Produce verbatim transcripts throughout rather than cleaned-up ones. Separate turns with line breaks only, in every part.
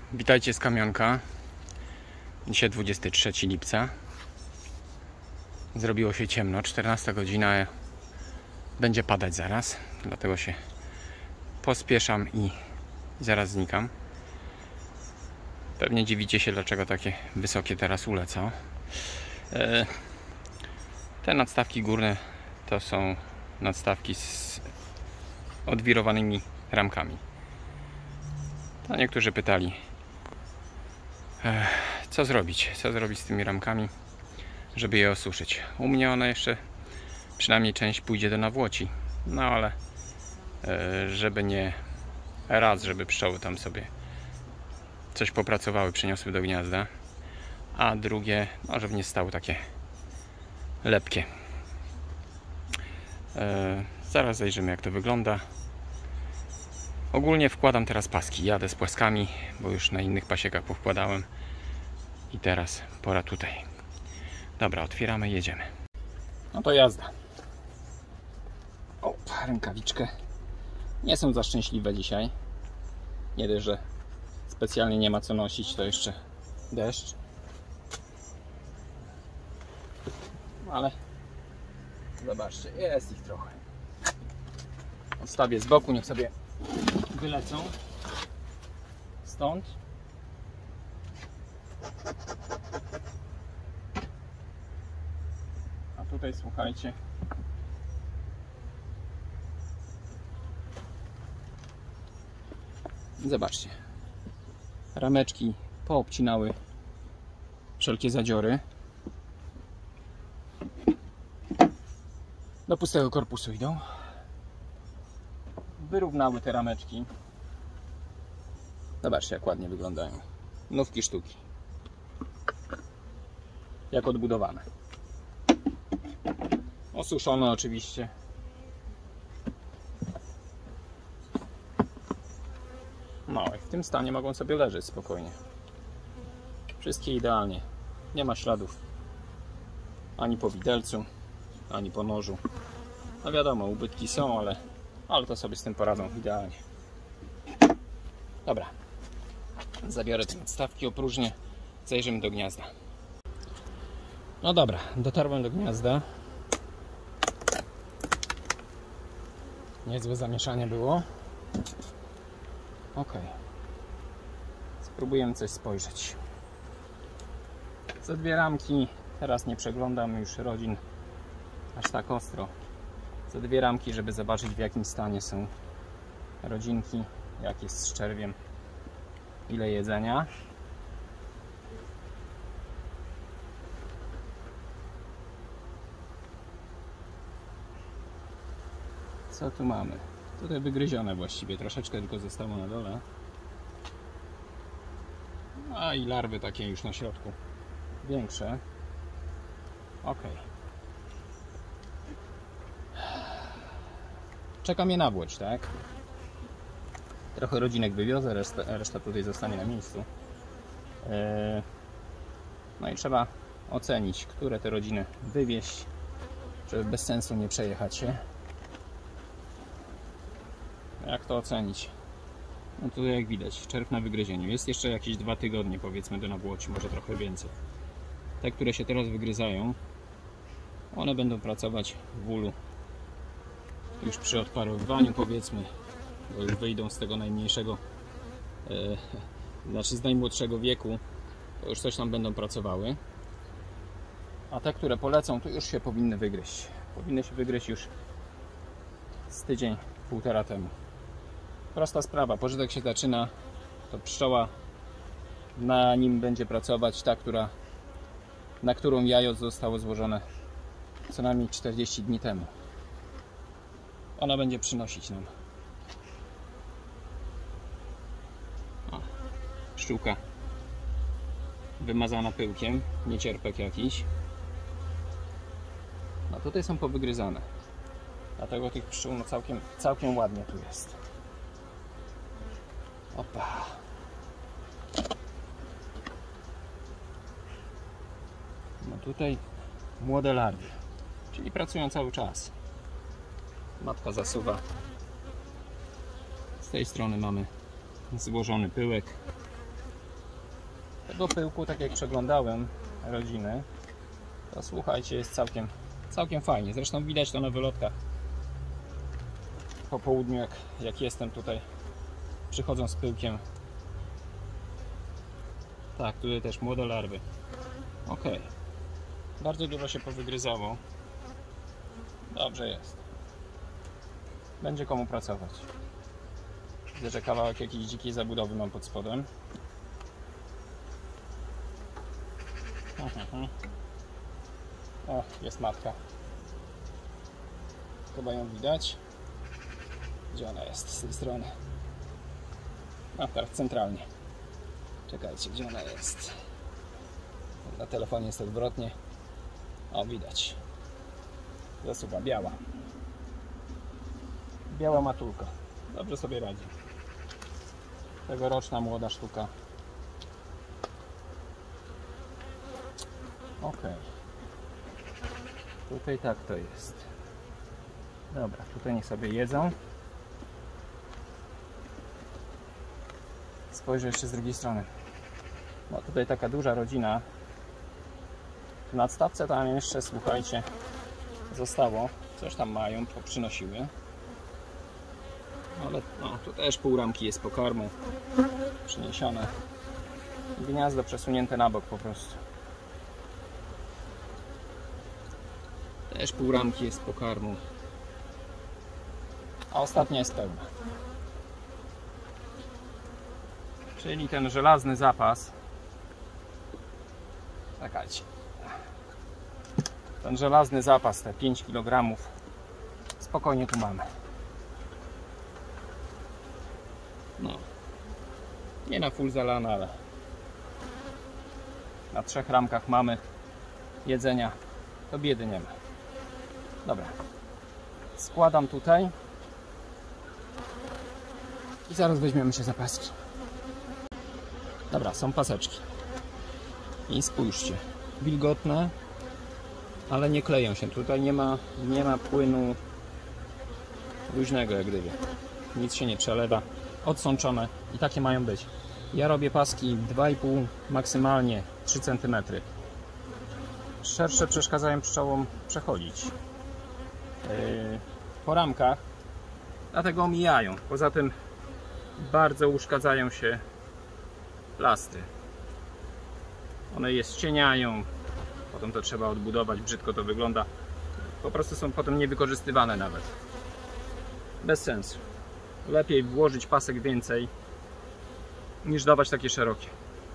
Witajcie z Kamionka. Dzisiaj dwudziestego trzeciego lipca. Zrobiło się ciemno, czternasta godzina. Będzie padać zaraz, dlatego się pospieszam i zaraz znikam. Pewnie dziwicie się, dlaczego takie wysokie teraz ulecą. Te nadstawki górne to są nadstawki z odwirowanymi ramkami. To niektórzy pytali, co zrobić, co zrobić z tymi ramkami, żeby je osuszyć. U mnie one jeszcze, przynajmniej część pójdzie do nawłoci, no ale żeby nie raz, żeby pszczoły tam sobie coś popracowały, przyniosły do gniazda, a drugie, no żeby nie stały takie lepkie. Zaraz zajrzymy, jak to wygląda. Ogólnie wkładam teraz paski, jadę z płaskami, bo już na innych pasiekach powkładałem i teraz pora tutaj. Dobra, otwieramy, jedziemy. No to jazda. O, rękawiczkę. Nie są za szczęśliwe dzisiaj. Nie dość, że specjalnie nie ma co nosić, to jeszcze deszcz. Ale zobaczcie, jest ich trochę. Odstawię z boku, niech sobie wylecą stąd. A tutaj słuchajcie, zobaczcie, rameczki poobcinały wszelkie zadziory. Do pustego korpusu idą. Wyrównały te rameczki. Zobaczcie, jak ładnie wyglądają. Nówki sztuki. Jak odbudowane. Osuszone oczywiście. No i w tym stanie mogą sobie leżeć spokojnie. Wszystkie idealnie. Nie ma śladów ani po widelcu, ani po nożu. No wiadomo, ubytki są, ale, ale to sobie z tym poradzą idealnie. Dobra. Zabiorę te nadstawki, opróżnię, zajrzymy do gniazda. No dobra, dotarłem do gniazda. Niezłe zamieszanie było. Ok. Spróbujemy coś spojrzeć. Za dwie ramki, teraz nie przeglądam już rodzin aż tak ostro. Za dwie ramki, żeby zobaczyć, w jakim stanie są rodzinki, jak jest z czerwiem, ile jedzenia. Co tu mamy? Tutaj wygryzione właściwie, troszeczkę tylko zostało na dole. A i larwy takie już na środku, większe. Ok. Czeka mnie nawłoć, tak? Trochę rodzinek wywiozę, reszta, reszta tutaj zostanie na miejscu. No i trzeba ocenić, które te rodziny wywieźć, żeby bez sensu nie przejechać się. Jak to ocenić? No tutaj jak widać, czerw na wygryzieniu. Jest jeszcze jakieś dwa tygodnie, powiedzmy, do nawłoci, może trochę więcej. Te, które się teraz wygryzają, one będą pracować w ulu już przy odparowywaniu, powiedzmy, bo już wyjdą z tego najmniejszego, e, znaczy z najmłodszego wieku, to już coś tam będą pracowały. A te, które polecą, to już się powinny wygryźć. Powinny się wygryźć już z tydzień, półtora temu. Prosta sprawa, pożytek się zaczyna, to pszczoła na nim będzie pracować, ta, która, na którą jajo zostało złożone co najmniej czterdzieści dni temu. Ona będzie przynosić nam. O, pszczółka wymazana pyłkiem, niecierpek jakiś. No tutaj są powygryzane. Dlatego tych pszczół no całkiem, całkiem ładnie tu jest. Opa. No tutaj młode larwy, czyli pracują cały czas. Matka zasuwa. Z tej strony mamy złożony pyłek. Tego pyłku, tak jak przeglądałem rodziny, to słuchajcie, jest całkiem, całkiem fajnie. Zresztą widać to na wylotkach po południu, jak, jak jestem tutaj, przychodzą z pyłkiem. Tak, tutaj też młode larwy. Ok, bardzo dużo się powygryzało. Dobrze jest. Będzie komu pracować. Widzę, że kawałek jakiejś dzikiej zabudowy mam pod spodem. O, jest matka. Chyba ją widać. Gdzie ona jest? Z tej strony. A teraz centralnie. Czekajcie, gdzie ona jest? Na telefonie jest odwrotnie. O, widać. Zasuwa biała. Biała matulka. Dobrze sobie radzi. Tegoroczna młoda sztuka. Ok. Tutaj tak to jest. Dobra, tutaj niech sobie jedzą. Spojrzę jeszcze z drugiej strony. No tutaj taka duża rodzina. W nadstawce tam jeszcze, słuchajcie, zostało. Coś tam mają, poprzynosiły. Ale no, tu też pół ramki jest pokarmu przyniesione. Gniazdo przesunięte na bok po prostu. Też pół ramki jest pokarmu. A ostatnia jest pełna. Czyli ten żelazny zapas. Czekajcie. Ten żelazny zapas, te pięć kilogramów, spokojnie tu mamy. No. Nie na full zalane, ale na trzech ramkach mamy jedzenia. To biedy nie ma. Dobra. Składam tutaj. I zaraz weźmiemy się za paski. Dobra, są paseczki. I spójrzcie. Wilgotne, ale nie kleją się. Tutaj nie ma, nie ma płynu luźnego jak gdyby. Nic się nie przelewa. Odsączone. I takie mają być. Ja robię paski dwa i pół, maksymalnie trzy centymetry. Szersze przeszkadzają pszczołom przechodzić. Yy, po ramkach. Dlatego omijają. Poza tym bardzo uszkadzają się plasty. One je ścieniają. Potem to trzeba odbudować. Brzydko to wygląda. Po prostu są potem niewykorzystywane nawet. Bez sensu. Lepiej włożyć pasek więcej niż dawać takie szerokie.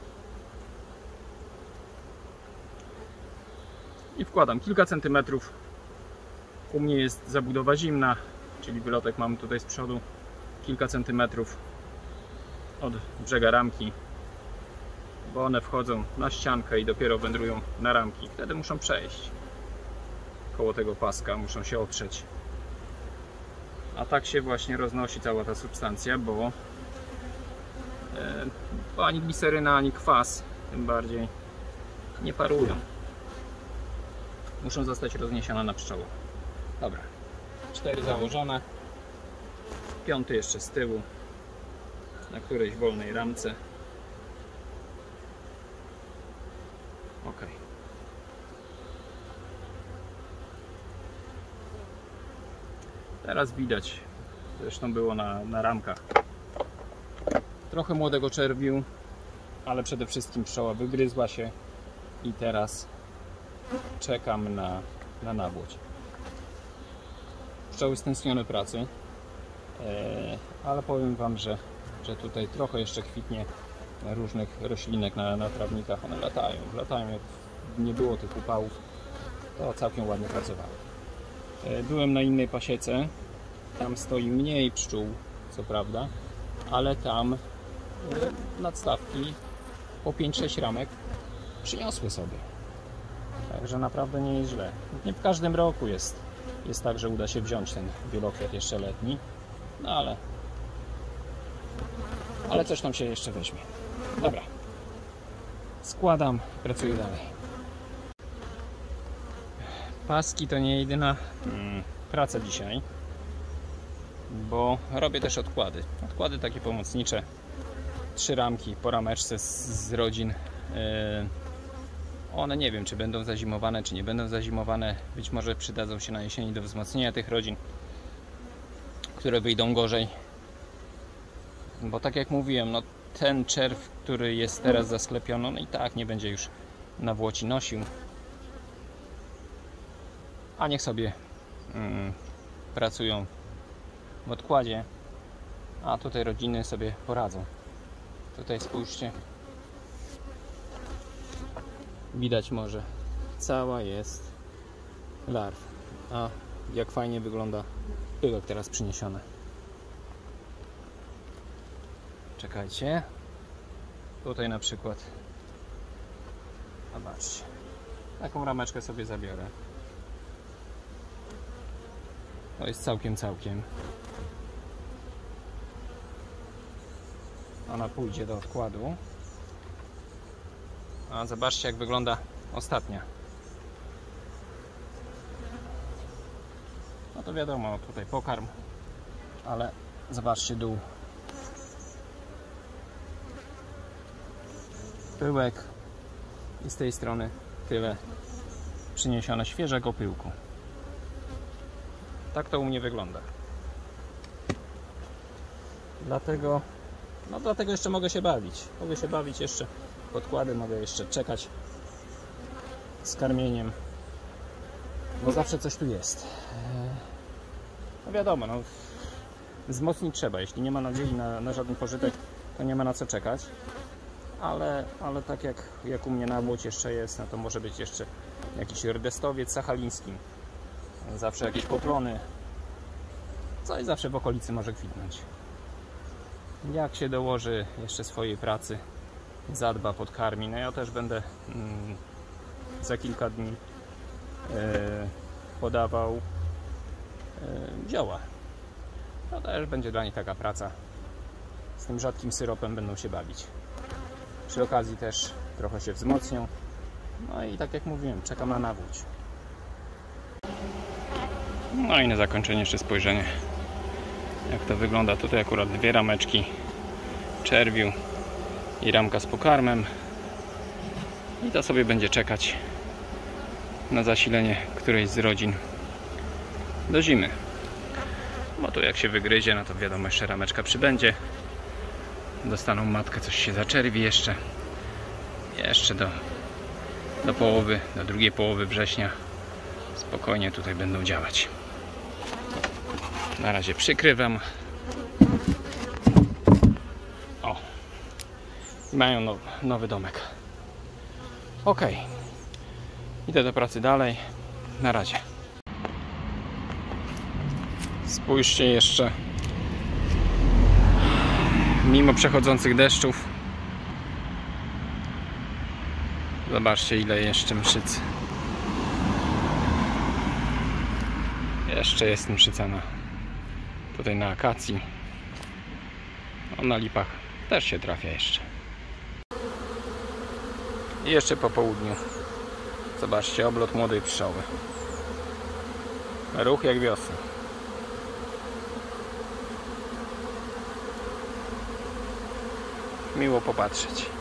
I wkładam kilka centymetrów. U mnie jest zabudowa zimna, czyli wylotek mam tutaj z przodu kilka centymetrów od brzega ramki, bo one wchodzą na ściankę i dopiero wędrują na ramki. Wtedy muszą przejść koło tego paska, muszą się otrzeć. A tak się właśnie roznosi cała ta substancja, bo, e, bo ani gliseryna, ani kwas tym bardziej nie parują. Muszą zostać rozniesione na pszczołę. Dobra, cztery założone, piąty jeszcze z tyłu na którejś wolnej ramce. Ok. Teraz widać, zresztą było na, na ramkach, trochę młodego czerwiu, ale przede wszystkim pszczoła wygryzła się i teraz czekam na, na nabłoć. Pszczoły stęsknione pracy, e, ale powiem Wam, że, że tutaj trochę jeszcze kwitnie różnych roślinek na, na trawnikach. One latają, latają jak nie było tych upałów, to całkiem ładnie pracowały. E, byłem na innej pasiece, tam stoi mniej pszczół, co prawda, ale tam e, nadstawki po pięć sześć ramek przyniosły sobie. Także naprawdę nie jest źle. Nie w każdym roku jest, jest tak, że uda się wziąć ten wielokwiat jeszcze letni. No ale ale coś tam się jeszcze weźmie. Dobra. Składam, pracuję dalej. Paski to nie jedyna hmm, praca dzisiaj, bo robię też odkłady. Odkłady takie pomocnicze. Trzy ramki po rameczce z, z rodzin One nie wiem, czy będą zazimowane, czy nie będą zazimowane. Być może przydadzą się na jesieni do wzmocnienia tych rodzin, które wyjdą gorzej. Bo tak jak mówiłem, no ten czerw, który jest teraz zasklepiony, no i tak nie będzie już na Włoci nosił. A niech sobie mm, pracują w odkładzie, a tutaj rodziny sobie poradzą. Tutaj spójrzcie, widać może, cała jest larw. A jak fajnie wygląda pyłek teraz przyniesiony. Czekajcie, tutaj na przykład, zobaczcie, taką rameczkę sobie zabiorę. To jest całkiem, całkiem. Ona pójdzie do odkładu. A zobaczcie, jak wygląda ostatnia. No to wiadomo, tutaj pokarm, ale zobaczcie dół. Pyłek i z tej strony tyle przyniesione świeżego pyłku. Tak to u mnie wygląda. Dlatego, no dlatego jeszcze mogę się bawić. Mogę się bawić jeszcze podkłady, mogę jeszcze czekać z karmieniem, bo zawsze coś tu jest. No wiadomo, no, wzmocnić trzeba. Jeśli nie ma nadziei na, na żaden pożytek, to nie ma na co czekać. Ale, ale tak jak, jak u mnie na Łódź jeszcze jest, no to może być jeszcze jakiś rdestowiec sachaliński. Zawsze jakieś poplony. Coś zawsze w okolicy może kwitnąć. Jak się dołoży jeszcze swojej pracy, zadba, podkarmi. No ja też będę mm, za kilka dni e, podawał e, zioła. To też będzie dla nich taka praca. Z tym rzadkim syropem będą się bawić. Przy okazji też trochę się wzmocnią. No i tak jak mówiłem, czekam na nawódź. No i na zakończenie jeszcze spojrzenie, jak to wygląda. Tutaj akurat dwie rameczki czerwiu i ramka z pokarmem. I to sobie będzie czekać na zasilenie którejś z rodzin do zimy. Bo tu jak się wygryzie, no to wiadomo, jeszcze rameczka przybędzie. Dostaną matkę, coś się zaczerwi jeszcze. Jeszcze do, do połowy, do drugiej połowy września spokojnie tutaj będą działać. Na razie przykrywam. O! I mają now, nowy domek. Ok. Idę do pracy dalej. Na razie. Spójrzcie jeszcze. Mimo przechodzących deszczów, zobaczcie, ile jeszcze mszyc. Jeszcze jest mszyca na, tutaj na akacji. A na lipach też się trafia jeszcze. I jeszcze po południu, zobaczcie, oblot młodej pszczoły. Ruch jak wiosna. Miło popatrzeć.